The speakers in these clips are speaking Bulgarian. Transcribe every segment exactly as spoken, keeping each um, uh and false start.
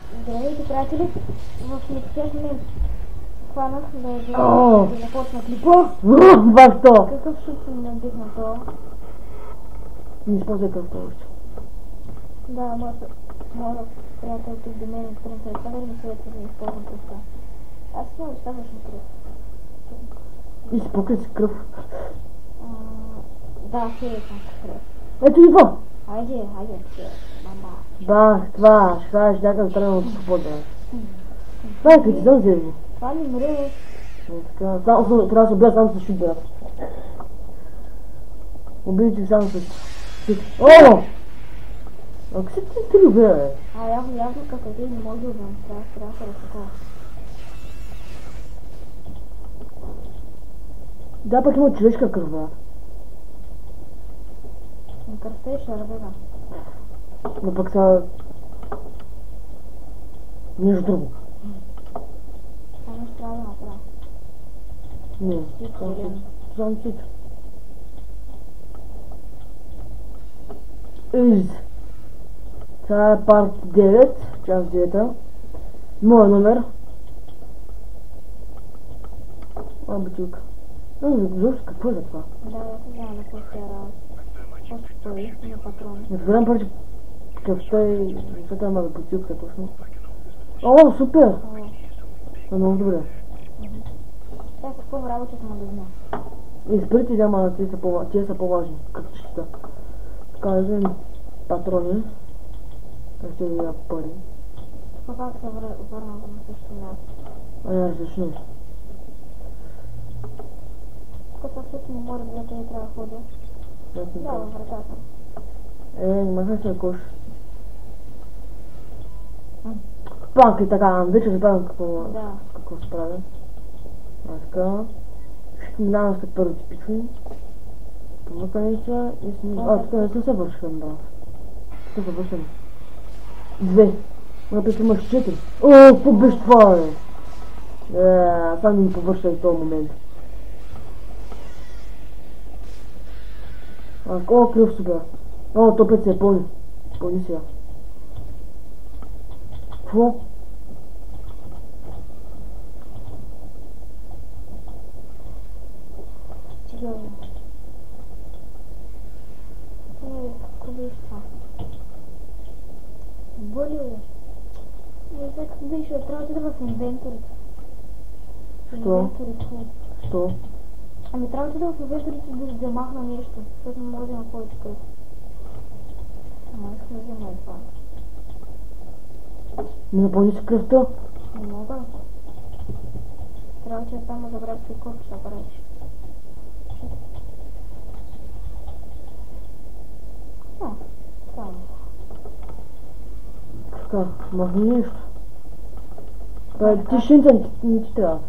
Здравейте, приятели! В настоящия момент хванах да О! да започна клипа. Защо? Какъв шут съм надихнал това? Не използвай кръвта още. Да, моят моят приятел тук до мен от Кръм Александър ми съветва да използвам кръвта. Аз имам достатъчно кръв. И си покри си кръв. А, да, хей, съм кръв. Ето идва! Айде, айде, хей, бамба. Бах, това, ще кажеш някакъв тръгна от свобода. Това е критизъм зелени. Това ми мре. Така, само съм, трябва да се убия само с шут, брат. Убийте само с шут. О! Ако си ти стрил, бе? А, явно, явно като ти не може да убивам. Трябва, трябва да се такова. Да, пък има човешка кръв, брат. Кръвта е шарбена. Но пък са... Нещо друго. Това нещо трябва да направя. Не, Цит, само зелено. цит. Само цит. Из. Това е парт девет, част девета. Моя номер. А, бутилка. Ну, защо какво е за това? Да, да, знам за какво ще работа. Още пари на патрони. Не разбирам пари, кръвта и... Защото има да бутилка точно. О, супер! О, А, много добре. сега какво работа в магазина? И сприти да, ама те са по-важни. Те са по-важни. Като щита. Така да вземем патрони. Как ще видя пари. Тук как се вър- върна на същото място? А не различно. Тук също не може да къде трябва да ходя. Да, във вратата. Е, не махай се на кош. Пак и така, вече забравям какво, Да. какво се прави. А така. Ще минавам след първите пични. Помъканица и сме... А, тук не са се вършим, брат. Тук се вършим. Две. Написано имаш четири. О, какво беше това, бе? Е, сам не ми повършай в този момент. А, о, крив си, бе. О, топец се е пълни. Пълни сега. Какво? Чакай. Е, какво беше това? Боли, бе. Не знам какво беше, бе. Трябва да отида в инвентарите. В Що? инвентарите. Що? Ами трябва да отида в инвентарите да да махна нещо, защото не може да има повече кръв. Ама искам да взема и това. Не напълни си кръвта? Не мога. Трябва, че само забравя с какво ще правиш. А, само. Така, махни нещо. Бе, ти шинца не ти- не ти трябва.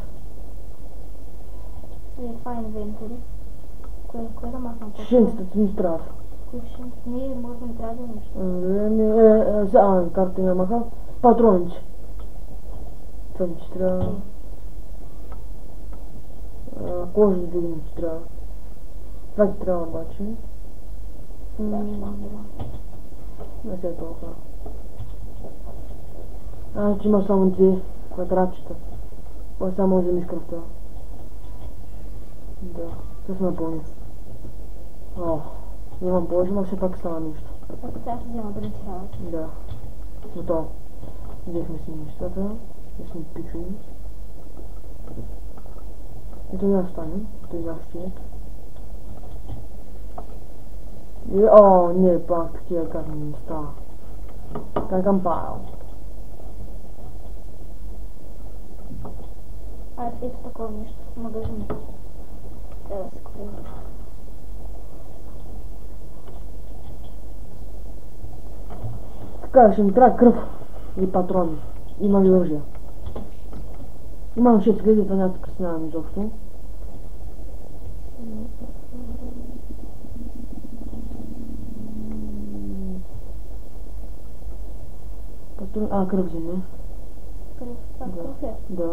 Е, това е инвентари. Кое, кое да махна? Шинцата ти не трябва. Кое шинц? Не, може да ми трябва да нещо. Не, не, е, е, за, а, карта не маха. Патроните. Това не ти трябва. А, кожа да не ти трябва. Това ти трябва обаче. Да, ще махна. Не се е толкова. А, че има само две квадратчета. А само може да вземеш кръвта. Да, това се напълни. О, нямам повече, но все пак става нещо. Така сега ще взема да не ти работа. Да. Готово. Взехме си нещата. Да сме пичени. Ето не останем. Ето и нашият. И, о, не, пак такива гадни места. Как съм парал. А, ето такова нещо в магазин. Трябва да се купим. Така, ще ми трябва кръв и патрони. Има ли оръжие? Имам шест хиляди, това няма да къснявам изобщо. Патрон... А, кръв вземе. Кръв, това Да. кръв е. Да.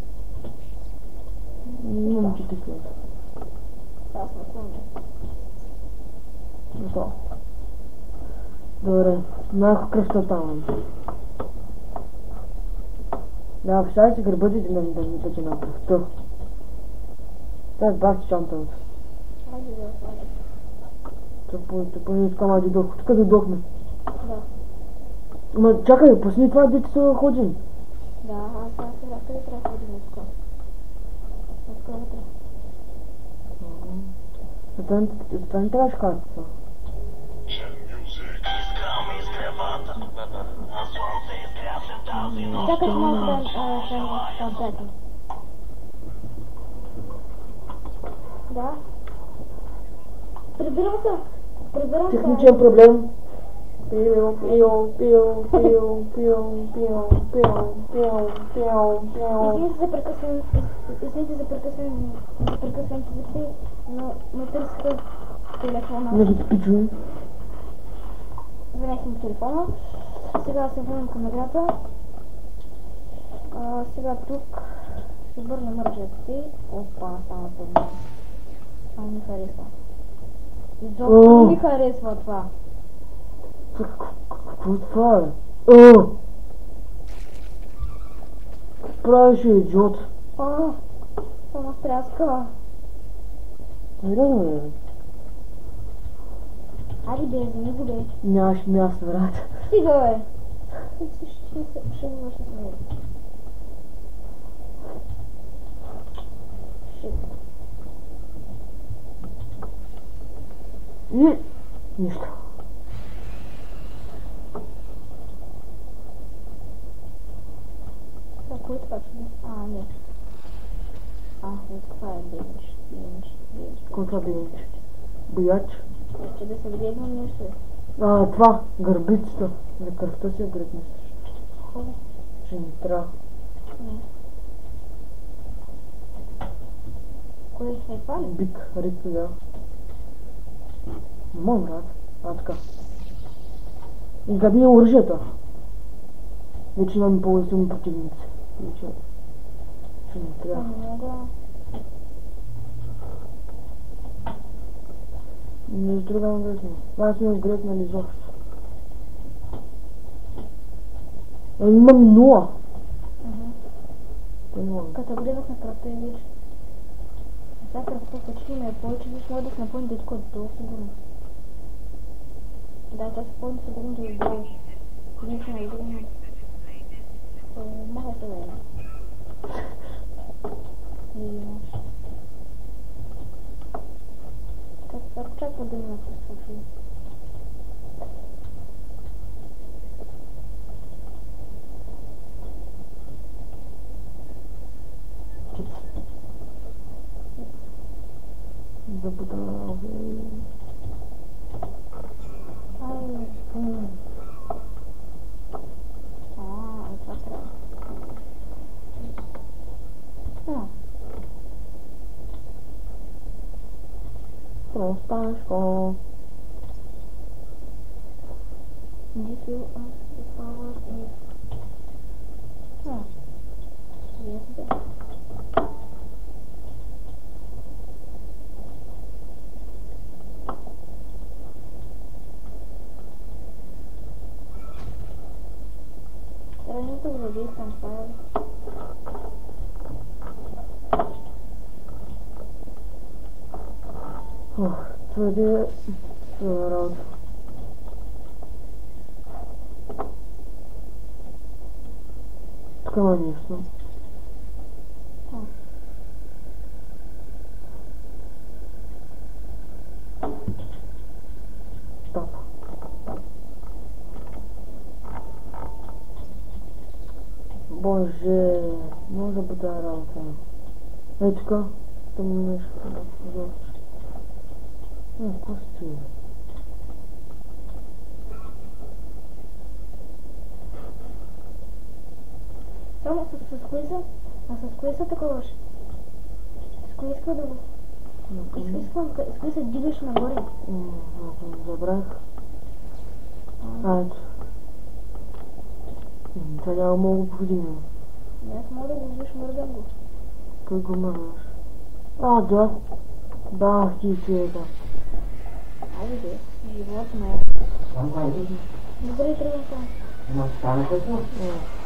Имам четири хиляди. Аз не помня. Готово. Добре, малко кръвта там. Да, представя си гърбатите да ми да ми тъче на пръвта. Това е бах чанталата. Айде да отваря. Тъпо, тъпо, не искам, айде дох. Тук да дохме. Да. Ама чакай, пусни това, дете са ходени. Да, аз сега сега къде трябва да ходим тук? Тук вътре. Това не трябваше карта. Чакай малко да съм петър. Да. Прибирам се. Прибирам се. Техничен проблем. Пио, пио, пио, пио, пио, пио, пио, пио, пио, пио. Извините за прекъсване, извините за прекъсване, за прекъсването за но ме търсиха телефона. Не ги пичу. Винех ми телефона. Сега се върнем към играта. А, сега тук ще бърна мържете. Опа, стана тъмно. Това не ми харесва. Изобщо не ми харесва това. Какво е това, бе? О! Правеше идиот. О, само стряска. Сериозно, бе? Ари бе, вземи го бе. Нямаш място, брат. Стига бе. Ще се шегуваш с него. Шит. И... нищо. Кой е това? А, не. А, не, това е бенч. Бенч, бенч. Какво това бенч? Бояч? Ще да се вдегнем нещо. А, това, гърбицата. За кръвта си я гръбнеш. Хубаво. Ще ни трябва. Не. Кой е това ли? Бик, рито, да. Не мога, брат. А, така. Изгадни оръжията. Вече имаме по-силни противници. Вече... ще ни трябва. Не мога. Не издръгам гръзно. Аз не изгръзнали изобщо. Е, имам нула. Uh-huh. Като гледах на кръвта и виж. Сега кръвта почти ме е повече, виж може да се напълни детко отдолу сигурно. Да, тя се пълни сигурно да отдолу. Нищо не изгръзно. Мога се да е. И имаш. Как очаква да има се случи. Да бъда... Ай, бум. А, това трябва. А. Просташко. This will ask the power is... А. Yes, yes. Ранито го забих към файл. Ох, твърде... това работа. Тук има нещо. Стоп. Боже, може да бъде работа. Ей така, там нещо. Е, какво се чуе? Само с, с кои са? А с кои са таковаш? С кои иска да го... Искам, искам, с кои се дигаш нагоре? Ако забрах. А, ето. Това няма много го повдигнем. Аз мога да го виж, мърдам го. Как го мърдаш? А, да. Да, ти ти е да. Айде бе, живот ме. Добре, тръгвам там. Ма стана като? Е.